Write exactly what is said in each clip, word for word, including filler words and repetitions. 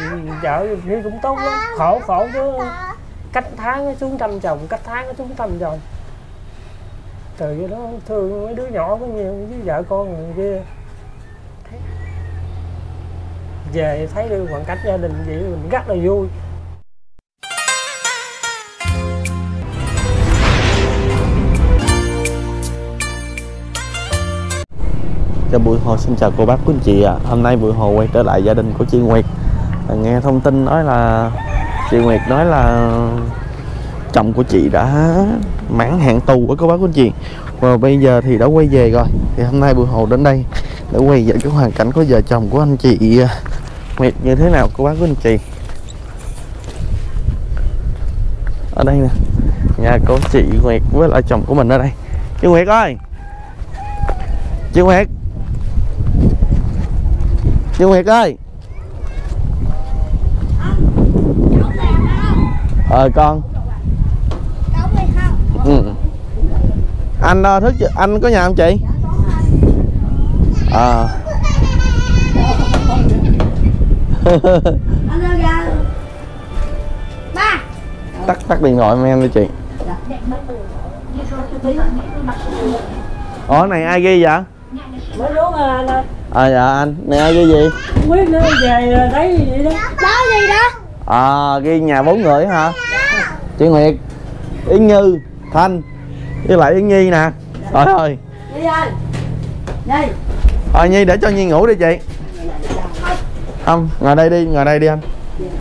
vợ thì cũng tốt lắm, khổ khổ chứ cách tháng nó xuống thăm chồng, cách tháng nó xuống thăm chồng. Từ cái đó thương mấy đứa nhỏ có nhiều với vợ con người kia. Về thấy được hoàn cảnh gia đình vậy mình rất là vui. Chào Bụi Hồ, xin chào cô bác quý anh chị ạ. À. Hôm nay Bụi Hồ quay trở lại gia đình của chị Nguyệt. À, nghe thông tin nói là chị Nguyệt nói là chồng của chị đã mãn hạn tù với cô bác quý anh chị, và bây giờ thì đã quay về rồi. Thì hôm nay Bụi Hồ đến đây để quay về cái hoàn cảnh của vợ chồng của anh chị Nguyệt như thế nào cô bác quý anh chị. Ở đây nè, nhà của chị Nguyệt với lại chồng của mình ở đây. Chị Nguyệt ơi, chị Nguyệt, chị Nguyệt ơi. Ờ con. Ừ. Anh uh, thức anh có nhà không chị? À. tắt tắt điện thoại em đi chị. Ủa này ai ghi vậy? Mới xuống anh ơi. À dạ anh, này ai ghi gì? Không biết nữa, về thấy gì đó. Đó gì đó? À ghi nhà bốn người hả? Chị Nguyệt, Yến Như, Thanh với lại Yến Nhi nè. Trời ơi. Nhi ơi. Nhi. Thôi Nhi để cho Nhi ngủ đi chị. Không, ngồi đây đi, ngồi đây đi anh.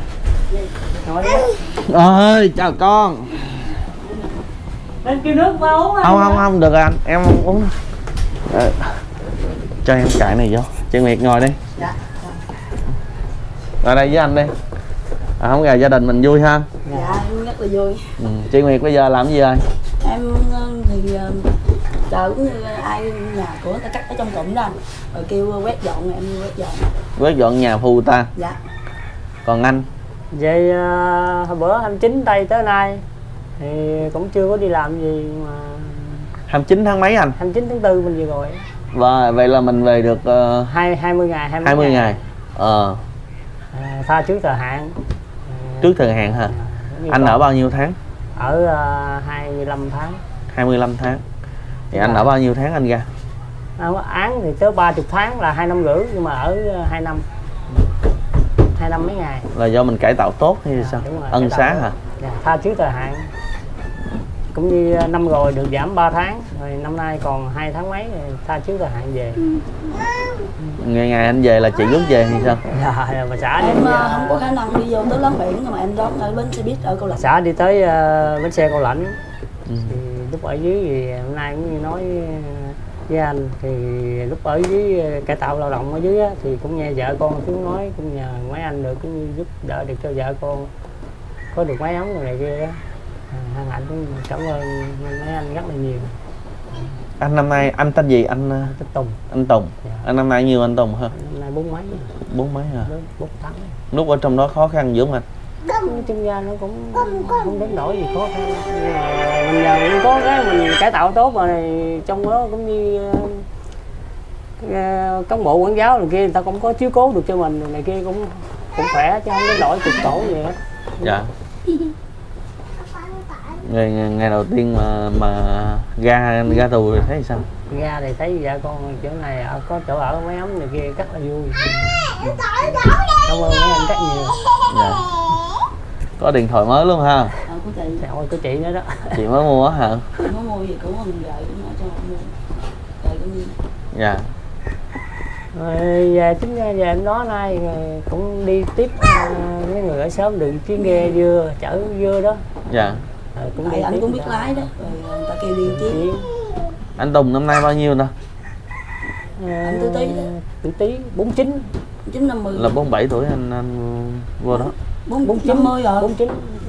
Ơi, chào con. Lên kêu nước qua uống. Không không không được rồi anh, em không uống. À, cho em cãi này vô. Chị Nguyệt ngồi đi. Dạ. Ngồi đây với anh đi. À, không ngờ gia đình mình vui ha. Dạ, rất là vui. Ừ. Chị Nguyệt bây giờ làm gì rồi? Em thì chờ cũng như ai nhà của người ta cắt ở trong cụm đó, rồi kêu quét dọn, em quét dọn. Quét dọn nhà phu ta. Dạ. Còn anh? Vậy uh, hồi bữa hai mươi chín tây tới nay thì cũng chưa có đi làm gì mà. hai mươi chín tháng mấy anh? hai mươi chín tháng tư mình về rồi. Và vậy là mình về được uh, hai hai mươi ngày, hai mươi, hai mươi ngày. ngày. Ờ. À, tha trước thời hạn. À, trước thời hạn hả? À, anh ở bao nhiêu tháng? Ở uh, hai mươi lăm tháng. hai mươi lăm tháng. Thì dạ. Anh ở bao nhiêu tháng anh ra? À, án thì tới ba mươi tháng là hai năm rưỡi, nhưng mà ở hai năm. hai năm mấy ngày. Là do mình cải tạo tốt hay sao? Rồi, ân xá hả? Dạ, tha trước thời hạn. Cũng như năm rồi được giảm ba tháng, rồi năm nay còn hai tháng mấy rồi tha trước thời hạn về. Ngày ngày anh về là chị rước về hay sao? Dạ, mà xã Em đi, không có khả năng đi vô tới láng biển, nhưng mà em đón ở bến xe buýt ở Câu Lãnh. xã đi tới uh, bến xe Câu Lãnh. Ừ. Thì lúc ở dưới thì hôm nay cũng như nói với anh, thì lúc ở dưới cải tạo lao động ở dưới á, thì cũng nghe vợ con xuống nói, cũng nhờ mấy anh được cũng như giúp đỡ được cho vợ con có được máy ấm rồi này kia đó. À, hạnh cũng cảm ơn mấy anh rất là nhiều. Anh năm nay anh tên gì anh? Tên Tùng. Anh Tùng. Dạ. Anh năm nay nhiêu anh Tùng hả? Năm nay bốn mấy. Bốn mấy hả? Bốn tháng. Lúc ở trong đó khó khăn dữ mà. Chân ra nó cũng không đến nỗi gì khó khăn. Mình giờ cũng có cái mình cải tạo tốt mà này, trong đó cũng như uh, cán bộ quản giáo này kia người ta cũng có chiếu cố được cho mình này kia, cũng cũng khỏe chứ không đến nỗi cực khổ gì hết. Dạ. Ngày, ngày đầu tiên mà mà ra ra tù thì thấy sao? Ra thì thấy vợ con chỗ này ở có chỗ ở máy ấm này kia rất là vui. Cảm ơn mấy anh rất nhiều. Dạ. Có điện thoại mới luôn ha? Ờ, của chị. Ôi, của chị nữa đó. Chị mới mua hả? Chị mới mua gì của mình gợi cũng nói cho mua. Gợi cũng như. Dạ. Rồi về chính ra về em đó nay cũng đi tiếp uh, mấy người ở xóm đường chuyến ghe dưa chở dưa đó. Dạ. Rồi cũng tại anh cũng biết lái đó, rồi người ta kêu đi chứ. Anh Tùng năm nay bao nhiêu ta? À, anh Tư Tý đó. Tư Tý bốn chín. chín năm mươi. Là bốn mươi bảy tuổi anh anh vô đó. bốn chín mươi rồi. bốn chín.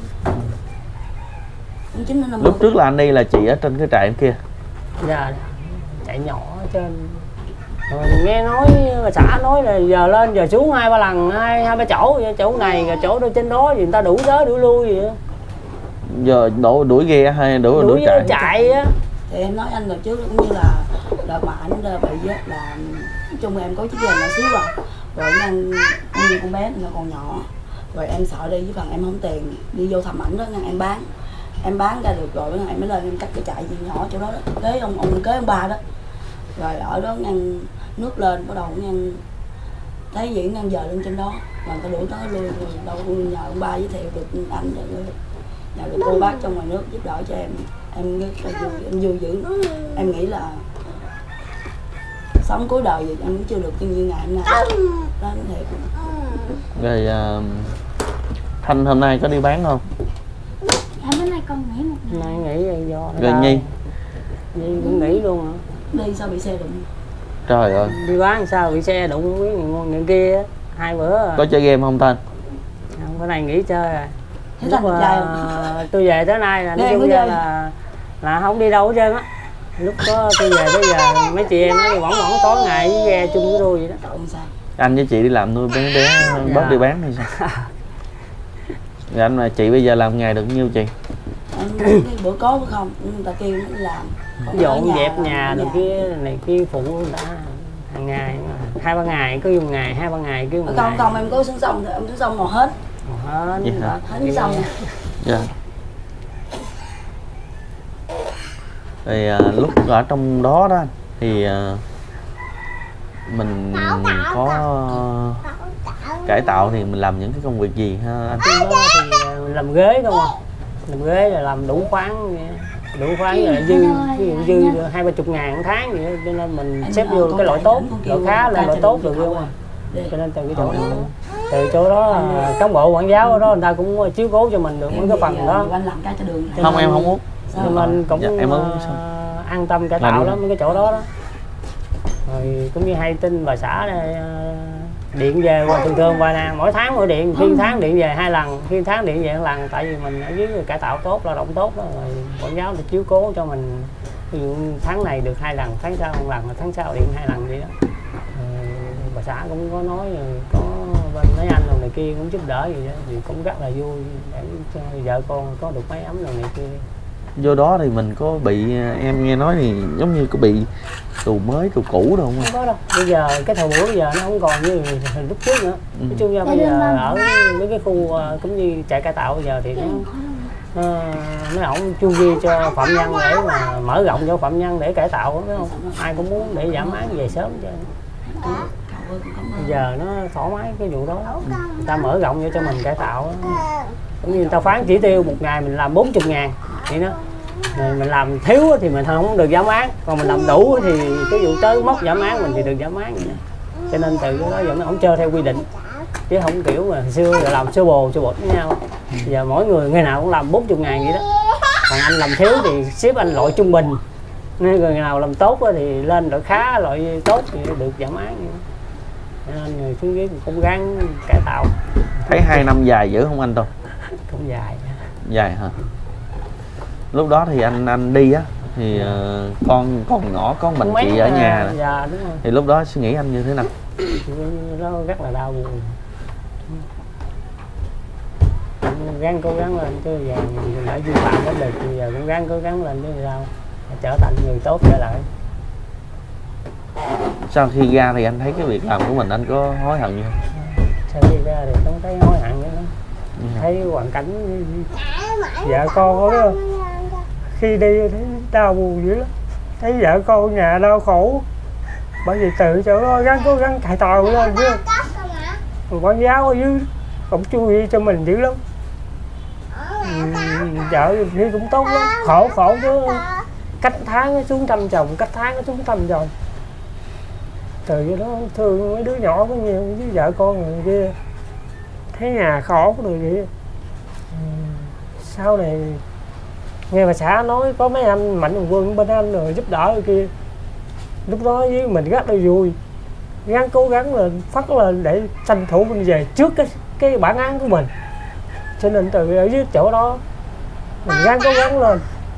bốn chín năm mươi. Lúc trước là anh đi là chị ở trên cái trại kia. Dạ. Chạy nhỏ ở trên. Rồi nghe nói mà xã nói là giờ lên giờ xuống hai ba lần, hai hai ba chỗ, chỗ này rồi chỗ đó trên đó thì người ta đuổi tới đuổi lui vậy. Giờ đổ đuổi ghe hay đuổi đuổi chạy? Chạy á. Thì em nói anh rồi trước cũng như là đợt mà anh bị á là nói chung là em có chiếc ghe nhỏ xíu rồi, rồi anh như con bé nó còn nhỏ, rồi em sợ đi với phần em không tiền đi vô thầm ảnh đó ngăn em bán em bán ra được rồi em mới lên em cắt cái chạy gì nhỏ chỗ đó, đó. Kế ông ông kế ông ba đó rồi ở đó ngăn nước lên bắt đầu ngăn thấy diễn ngăn giờ lên trên đó mà người ta đuổi tới luôn rồi đâu nhờ ông ba giới thiệu được anh rồi nhờ được cô bác trong ngoài nước giúp đỡ cho em em rất là vui em vui dữ em nghĩ là sống cuối đời vậy em cũng chưa được như ngày hôm nay đó thiệt. Rồi uh, Thanh hôm nay có đi bán không? Dạ bữa nay con nghỉ một ngày. Nay nghỉ do Rồi Nhi Nhi cũng nghỉ luôn hả? Đi sao bị xe đụng? Trời ơi, Đi bán sao bị xe đụng với người, người kia hai bữa à. có chơi game không Thanh? Không, bữa nay nghỉ chơi à. Thế Lúc Thanh mà chơi không? tôi về tới nay là nói chung ra là là không đi đâu hết trơn á. Lúc có tôi về tới giờ mấy chị em nó đi võng võng tối ngày với ghe chung với tôi vậy đó. Không sao. Anh với chị đi làm nuôi bé bé bớt đi bán thì sao? Rồi anh mà chị bây giờ làm ngày được nhiêu chị? Em cái bữa có bữa không người ta kêu nó đi làm Dọn dẹp nhà rồi kia này kia phụ đã hàng ngày hai ba ngày cứ dùng ngày hai ba ngày cứ một không ngày. không em có xuống sông thì em xuống sông mò hết Hết Vậy hả? hết xuống sông Dạ. Thì à, lúc ở trong đó đó thì à, mình có cải tạo thì mình làm những cái công việc gì ha anh? Đó thì mình làm ghế không à, làm ghế là làm đủ khoáng đủ khoáng rồi dư ví dụ dư hai ba chục ngàn một tháng vậy cho nên mình xếp vô cái loại tốt loại khá lên loại tốt được không à. Cho nên từ cái chỗ đó, từ chỗ đó cán bộ quản giáo ở đó người ta cũng chiếu cố cho mình được mấy cái phần đó. anh làm cái cho đường Không em không muốn. Cho nên cũng Dạ, em muốn uh, an tâm cải tạo lắm mấy cái chỗ đó đó. Rồi cũng như hay tin bà xã này uh, điện về qua thường thường vài nè mỗi tháng mỗi điện khi tháng điện về hai lần khi tháng điện về một lần tại vì mình ở dưới cải tạo tốt lao động tốt đó rồi quản giáo thì chiếu cố cho mình ví dụ tháng này được hai lần tháng sau một lần tháng sau điện hai lần vậy đó. Rồi, bà xã cũng có nói rồi có bên mấy anh rồi này kia cũng giúp đỡ gì đó thì cũng rất là vui để cho vợ con có được máy ấm rồi này kia. Vô đó thì mình có bị em nghe nói thì giống như có bị tù mới tù cũ đâu không? Không có đâu. Bây giờ cái thời buổi bây giờ nó không còn như lúc trước nữa. Ừ. Nói chung ra bây giờ ở mấy cái khu cũng như trại cải tạo bây giờ thì nó nó mấy ổng chu vi cho phạm nhân để mà mở rộng cho phạm nhân để cải tạo phải không? Ai cũng muốn để giảm án về sớm chứ. Bây giờ nó thoải mái cái vụ đó. Người ta mở rộng cho cho mình cải tạo. Cũng như người ta phán chỉ tiêu một ngày mình làm bốn mươi ngàn vậy đó. Rồi mình làm thiếu thì mình không được giảm án, còn mình làm đủ thì cái vụ tới mốc giảm án mình thì được giảm án vậy đó. Cho nên từ cái đó giờ nó không chơi theo quy định chứ không kiểu mà xưa là làm sơ bồ sơ bột với nhau. Bây giờ mỗi người ngày nào cũng làm bốn mươi ngàn vậy đó, còn anh làm thiếu thì xếp anh loại trung bình, nên người nào làm tốt thì lên loại khá loại tốt thì được giảm án vậy đó. Cho nên người xuống dưới cũng gắng cải tạo. Thấy hai năm dài dữ không anh Tùng? Cũng dài Dài hả? Lúc đó thì anh anh đi á thì uh, con con nhỏ có mình chị ở nhà à, dạ, đúng rồi. Thì lúc đó suy nghĩ anh như thế nào? Nó rất là đau buồn. Gắng cố gắng lên chứ giờ mình đã vi phạm hết được bây giờ cũng gắng cố gắng lên chứ sao trở thành người tốt trở lại. Sau khi ra thì anh thấy cái việc làm của mình anh có hối hận gì không? Sau khi ra thì không thấy hối hận nữa lắm. Thấy hoàn cảnh vợ con đó khi đi thấy đau buồn dữ lắm, thấy vợ con nhà đau khổ bởi vì từ chỗ đó gắng cố gắng cải tạo lên chứ quản giáo ở dưới cũng chú ý cho mình dữ lắm. Vợ thì cũng tốt lắm, khổ khổ chứ cách tháng nó xuống thăm chồng cách tháng nó xuống thăm chồng từ cái đó thương mấy đứa nhỏ có nhiều với vợ con người kia thấy nhà khổ rồi vậy. Sau này nghe bà xã nói có mấy anh mạnh thường quân bên anh rồi giúp đỡ rồi kia, lúc đó với mình rất là vui, gắng cố gắng lên phát lên để tranh thủ mình về trước cái cái bản án của mình. Cho nên từ ở dưới chỗ đó mình gắng cố gắng lên.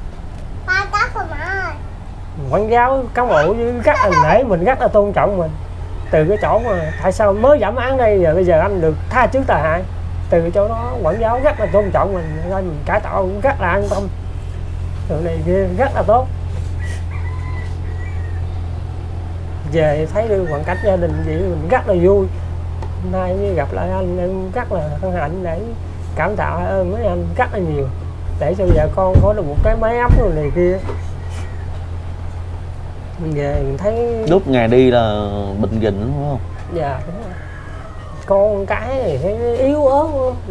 Quản giáo cán bộ rất là nể mình, rất là tôn trọng mình. Từ cái chỗ mà tại sao mới giảm án đây giờ bây giờ anh được tha trước tà hại, từ cái chỗ đó quản giáo rất là tôn trọng mình nên mình cải tạo cũng rất là an tâm. Từ này kia rất là tốt. Về thấy được hoàn cảnh gia đình vậy mình rất là vui. hôm nay mới gặp lại anh em rất là hân hạnh để cảm tạ ơn mấy anh rất là nhiều, để cho vợ con có được một cái mái ấm rồi này kia. Mình về mình thấy lúc ngày đi là bệnh gình đúng không? dạ đúng rồi. Con cái thì thấy yếu ớt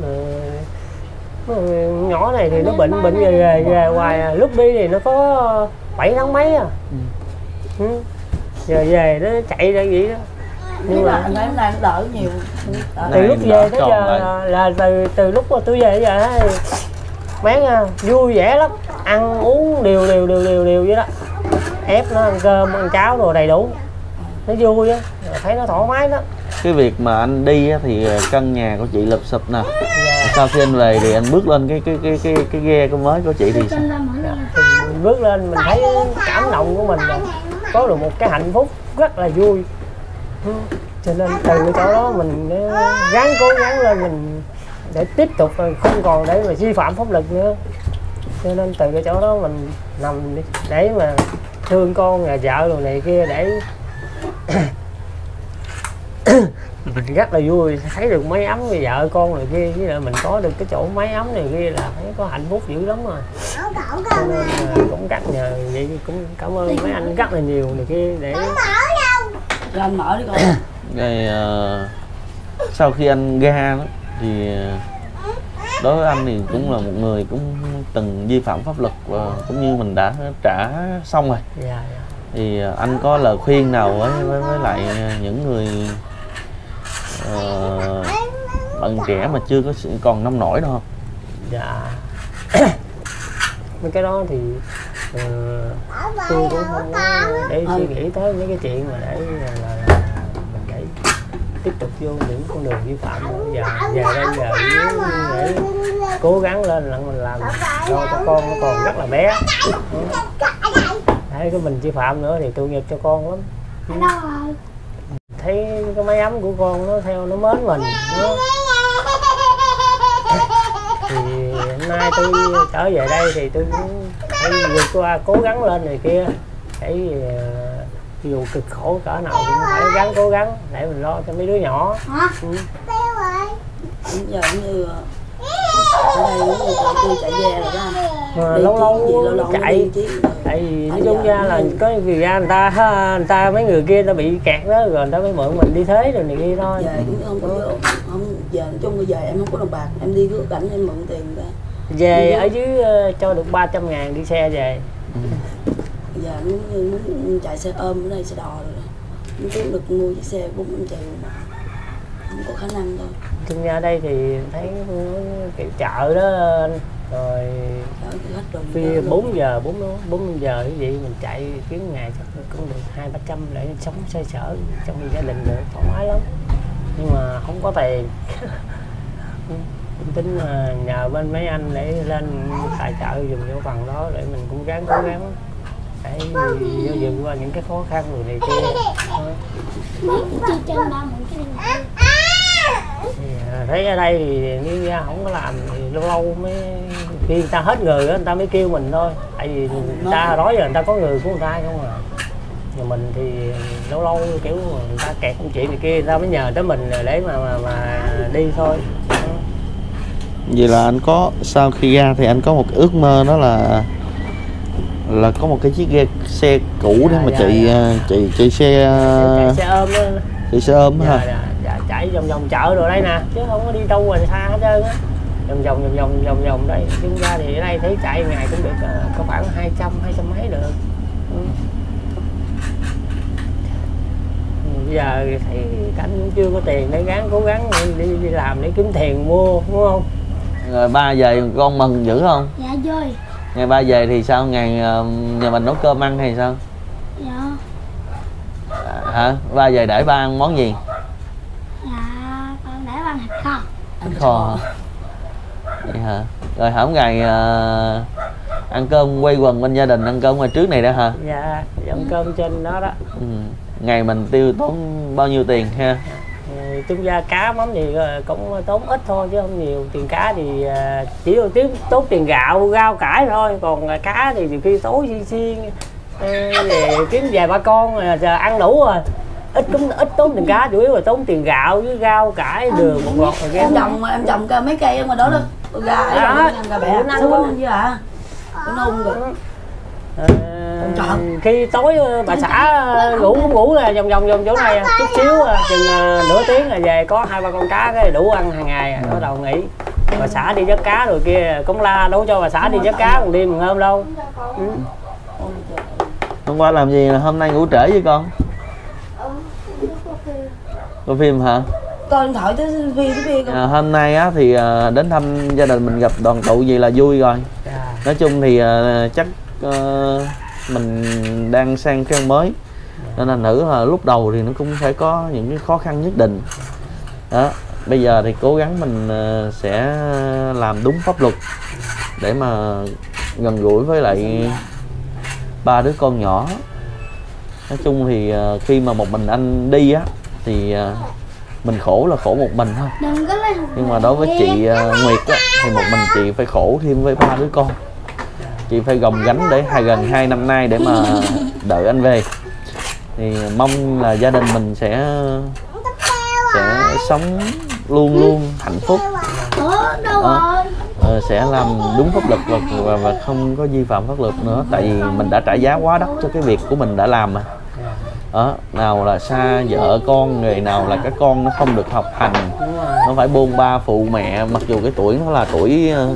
rồi, nhỏ này thì nó bệnh bệnh về về, về hoài à. Lúc đi thì nó có bảy tháng mấy à. Ừ. Ừ. Giờ về nó chạy ra vậy đó. Nhưng mà anh thấy hôm nay nó đỡ nhiều. Đỡ. Từ lúc về tới giờ là, là từ từ lúc mà tôi về tới giờ thì bán vui vẻ lắm, ăn uống đều đều đều đều đều vậy đó, ép nó ăn cơm ăn cháo đồ đầy đủ, nó vui á, thấy nó thoải mái đó. Cái việc mà anh đi á, thì căn nhà của chị lụp xụp nè. Dạ. Sau khi anh về thì anh bước lên cái cái cái cái cái ghe của mới của chị thì sao? Dạ. Thì mình bước lên mình thấy cảm động của mình rồi, có được một cái hạnh phúc rất là vui. Ừ. Cho nên từ cái chỗ đó mình gắng cố gắng lên mình để tiếp tục, không còn để mà vi phạm pháp luật nữa. Cho nên từ cái chỗ đó mình nằm để mà thương con nhà vợ rồi này kia, để mình rất là vui, thấy được máy ấm với vợ con này kia, với lại mình có được cái chỗ máy ấm này kia là thấy có hạnh phúc dữ lắm rồi. Cho nên cũng rất nhờ vậy, cũng cảm ơn mấy anh rất là nhiều này kia để Rồi anh mở đi con. Rồi uh, sau khi anh ra đó thì đối với anh thì cũng là một người cũng từng vi phạm pháp luật và cũng như mình đã trả xong rồi. dạ, dạ. Thì anh có lời khuyên nào với với, với lại những người uh, bạn trẻ mà chưa có còn nông nổi đâu không? Dạ. Mấy cái đó thì uh, tôi cũng không có để suy nghĩ tới mấy cái chuyện mà để là, là, là mình để tiếp tục vô những con đường vi phạm nữa. Giờ về đây giờ để cố gắng lên là mình làm cho các con nó còn rất là bé. Thấy cái mình vi phạm nữa thì tội nghiệp cho con lắm. Thấy cái máy ấm của con nó theo nó mến mình nó. Thì hôm nay tôi trở về đây thì tôi cũng phải vượt qua, cố gắng lên này kia, để dù cực khổ cỡ nào cũng phải gắng cố gắng để mình lo cho mấy đứa nhỏ. Ừ. Giờ cũng như ở đây cũng như tôi chạy ghe rồi đó. Mà lâu lâu, lâu lâu chạy, tại vì nói chung ra là có vì ra người ta người ta mấy người kia nó bị kẹt đó, rồi người ta mới mượn mình đi thế rồi này kia thôi. Về cũng không có vô, không giờ nói chung bây giờ em không có đồng bạc, em đi rước cảnh em mượn tiền ra. Về ở dưới uh, cho được ba trăm ngàn đi xe về. Ừ. Giờ muốn, muốn chạy xe ôm ở đây xe đò rồi, muốn kiếm được mua chiếc xe bốn năm triệu mà không có khả năng đâu. Chung ra đây thì thấy kiểu chợ đó, rồi phi bốn giờ bốn bốn giờ cái gì mình chạy kiếm ngày chắc cũng được hai ba trăm để sống xoay sở trong gia đình được thoải mái lắm, nhưng mà không có tiền. Tính nhờ bên mấy anh để lên tài trợ dùng cho phần đó để mình cũng ráng cố gắng để vượt qua những cái khó khăn người này kia. Thì thấy ở đây thì nếu ra không có làm thì lâu lâu mới khi người ta hết người đó, người ta mới kêu mình thôi, tại vì người ta đó giờ người ta có người của người ta không à. Mà mình thì lâu lâu kiểu người ta kẹt công chuyện này kia người ta mới nhờ tới mình để mà mà, mà đi thôi. Vậy là anh có, sau khi ra thì anh có một ước mơ đó là là có một cái chiếc ghe xe cũ để dạ, mà dạ, chạy dạ. chạy chạy xe chạy xe ôm đó. Chạy xe ôm dạ, hả? Dạ, dạ, chạy vòng vòng chợ rồi đây nè, chứ không có đi đâu ngoài xa hết trơn á. Vòng vòng vòng vòng vòng vòng đây. Chúng ra thì ở đây thấy chạy ngày cũng được uh, có khoảng hai trăm hai trăm mấy được. Ừ. Bây giờ thấy cảnh cũng chưa có tiền để gắng cố gắng đi, đi làm để kiếm tiền mua, đúng không? Rồi ba về con mừng dữ không? Dạ vui. Ngày ba về thì sao? Ngày nhà mình nấu cơm ăn hay sao? Dạ. À, hả? Ba về để ba ăn món gì? Dạ con để ba ăn thịt kho. Thịt kho hả? Vậy hả? Rồi hổm ngày uh, ăn cơm quây quần bên gia đình ăn cơm ngoài trước này đó hả? Dạ, ăn cơm trên đó đó. Ừ. Ngày mình tiêu tốn bao nhiêu tiền ha? Chúng ra cá mắm thì cũng tốn ít thôi chứ không nhiều. Tiền cá thì chỉ tiếp tốn tiền gạo rau cải thôi, còn cá thì nhiều khi tối xiên xiên để kiếm vài ba con giờ ăn đủ rồi. ít cũng ít tốn tiền cá, chủ yếu là tốn tiền gạo với rau cải đường bột ngọt rồi em cái trồng em trồng cả mấy cây ở ngoài đó đó, gà đó, gà bẹ nó số có- chứ hả, nó nung rồi. Ờ, Trời. khi tối bà xã ngủ cũng ngủ là vòng vòng vòng chỗ này à, chút xíu à, chừng à, nửa tiếng là về có hai ba con cá cái đủ ăn hàng ngày à, bắt đầu nghỉ. Bà xã đi vớt cá rồi kia cũng la đâu cho bà xã đi vớt cá còn đi một hôm đâu. Ừ. Hôm qua làm gì, hôm nay ngủ trễ với con? Coi phim hả? Coi điện thoại tới phi tới phi con. À, hôm nay á thì à, đến thăm gia đình mình gặp đoàn tụ gì là vui rồi. Dạ. Nói chung thì à, chắc à, mình đang sang trang mới nên là nữ là lúc đầu thì nó cũng phải có những cái khó khăn nhất định đó. Bây giờ thì cố gắng mình à, sẽ làm đúng pháp luật để mà gần gũi với lại ba đứa con nhỏ. Nói chung thì à, khi mà một mình anh đi á thì à, mình khổ là khổ một mình thôi, Đừng có lấy nhưng mà đối với chị uh, Nguyệt á, thì một mình chị phải khổ thêm với ba đứa con. Chị phải gồng gánh để hai gần hai năm nay để mà đợi anh về. Thì mong là gia đình mình sẽ sẽ sống luôn luôn hạnh phúc. Ủa, đâu Đó. rồi? Ờ, sẽ làm đúng pháp luật và, và, và không có vi phạm pháp luật nữa. Tại vì mình đã trả giá quá đắt cho cái việc của mình đã làm mà. Đó, nào là xa vợ con, người nào là các con nó không được học hành, Đúng rồi. nó phải bôn ba phụ mẹ, mặc dù cái tuổi nó là tuổi uh,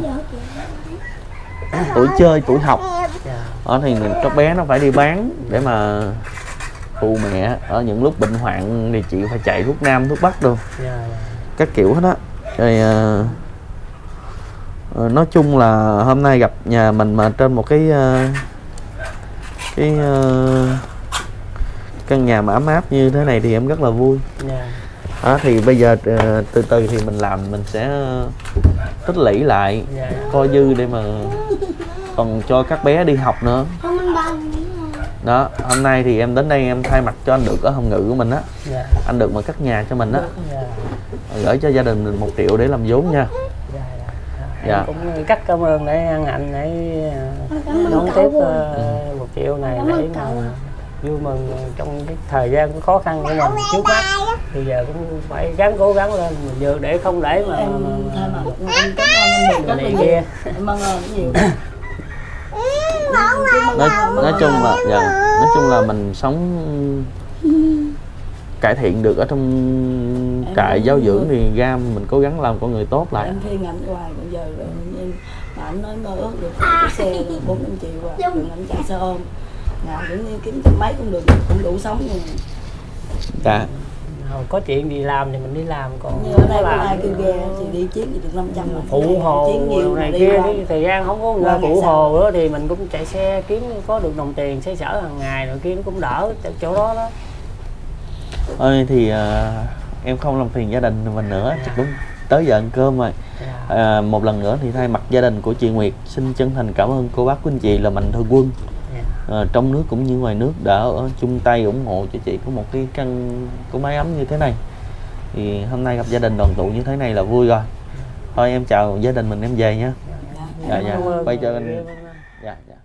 tuổi chơi, tuổi học. Dạ. Đó, thì các bé nó phải đi bán để mà phụ mẹ. Ở những lúc bệnh hoạn thì chị phải chạy thuốc nam thuốc bắc luôn, Dạ. các kiểu hết á. Rồi uh, uh, nói chung là hôm nay gặp nhà mình mà trên một cái uh, cái uh, căn nhà mà ấm áp như thế này thì em rất là vui. Dạ. Đó, thì bây giờ uh, từ từ thì mình làm, mình sẽ tích lũy lại, Dạ. coi dư để mà còn cho các bé đi học nữa. Không anh bằng. Đó, hôm nay thì em đến đây em thay mặt cho anh Được ở Hồng Ngự của mình á. Dạ. Anh Được mà cất nhà cho mình á, Dạ. gửi cho gia đình mình một triệu để làm vốn nha. Dạ. Dạ. Em cũng rất cảm ơn để ăn hạnh để uh, đón tiếp uh, một triệu này để mà vui mừng trong cái thời gian khó khăn của mình trước mắt. Bây giờ cũng phải gắng cố gắng lên mình vừa để không để mà, Em mà, thay mà, mặt em cảm ơn anh Được rất là này nhiều. kia. Em ơn ơn nhiều. Nói, nói chung là dạ, nói chung là mình sống cải thiện được ở trong trại giáo dưỡng thì ra mình cố gắng làm con người tốt lại. Em khuyên ảnh hoài bây giờ rồi em mà ảnh nói mơ ước được cái xe rồi bốn năm triệu à, đừng ảnh chạy xe ôm, nào cũng như kiếm trăm mấy cũng được, cũng đủ sống rồi. Dạ. Nào, có chuyện gì làm thì mình đi làm, còn Như ở đây có có làm ai kêu ghe thì đi chuyến thì được năm trăm mà phụ hồ chuyến nhiều này mà đi kia, qua. cái thời gian không có qua người ngày phụ sau. hồ nữa thì mình cũng chạy xe kiếm có được đồng tiền xoay sở hàng ngày rồi kia nó cũng đỡ chỗ đó đó. Ơi thì uh, em không làm phiền gia đình mình nữa, chắc đúng tới giờ ăn cơm rồi. Dạ. À, một lần nữa thì thay mặt gia đình của chị Nguyệt xin chân thành cảm ơn cô bác quý anh chị là mạnh thường quân Dạ. à, trong nước cũng như ngoài nước đã ở chung tay ủng hộ cho chị có một cái căn có mái ấm như thế này. Thì hôm nay gặp gia đình đoàn tụ như thế này là vui rồi. Thôi em chào gia đình mình, em về nha. Dạ dạ, quay cho anh. Dạ dạ.